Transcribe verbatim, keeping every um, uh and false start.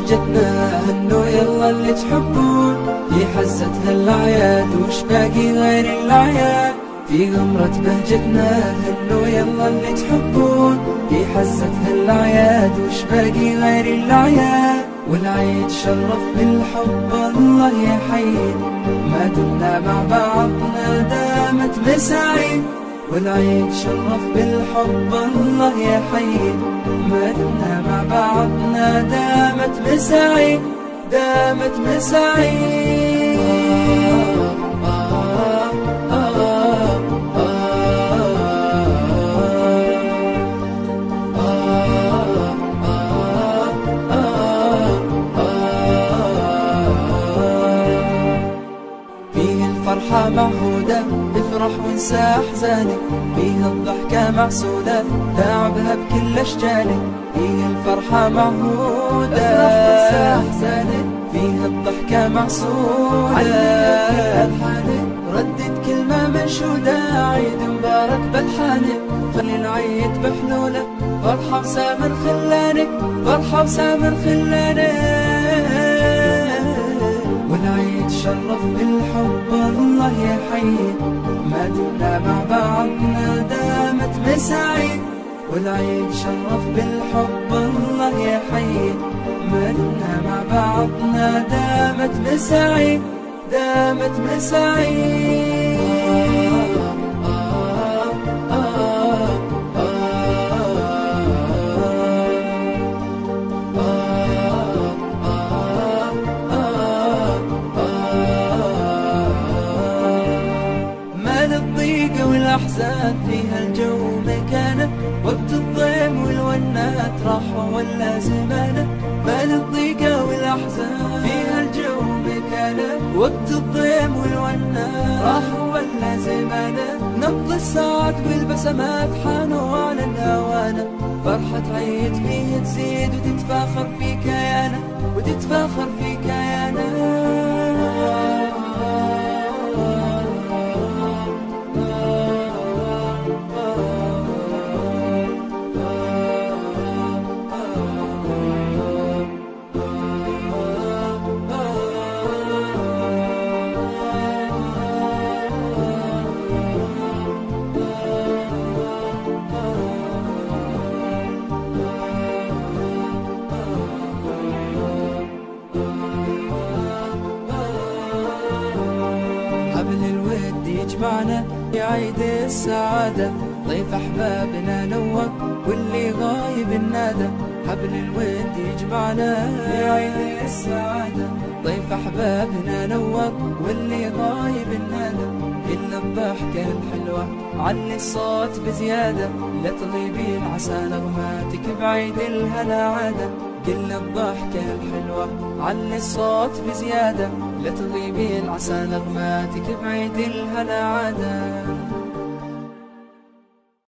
بهجتنا هنوا يلا اللي تحبون، في حزتها الأعياد وش باقي غير الأعياد. في غمرة بهجتنا هنوا يلا اللي تحبون، في حزتها الأعياد وش باقي غير الأعياد. والعيد شرف بالحب الله يحيي، ما دمنا مع بعضنا دامت مساعي. والعيد شرف بالحب الله يحيي، ما دمنا مع بعضنا دامت مساعي دامت مساعي. الفرحة معهودة افرح وانسى أحزانك، فيها الضحكة معسولة داعبها بكل أشجانك. فيها الفرحة معهودة افرح وانسى أحزانك، فيها الضحكة معسولة ألحانك. ردد كلمة منشودة عيد مبارك بألحانك، خلي العيد بحلولة فرحة وسامر خلانك فرحة وسامر خلانك. والعيد شرف بالحب الله يحيي، ما دمنا مع بعضنا دامت مساعي. والعيد شرف بالحب الله يحيي، ما دمنا مع بعضنا دامت مساعي دامت مساعي. والأحزان فيها الجو مكانه، وقت الضيم والونات راحوا ولا زمانه. ما للضيقة والأحزان فيها الجو مكانه، وقت الضيم والونات راحوا ولا زمانه. نبض الساعات والبسمات حانوا على الهوانة، فرحة عيد فيه تزيد وتتفاخر في كيانه وتتفاخر في كيانه. حبل الود يجمعنا في عيد السعادة، ضيف أحبابنا نور واللي غايب النادى. حبل الود يجمعنا في عيد السعادة، ضيف أحبابنا نور واللي غايب النادى. إلا الضحكة الحلوة علي الصوت بزيادة، لا تغيبين عسى نغماتك بعيد الهلا عادة. كل الضحكة الحلوة علي الصوت بزيادة، لا تغيبين عسى نغماتك بعيد الهلا عادة.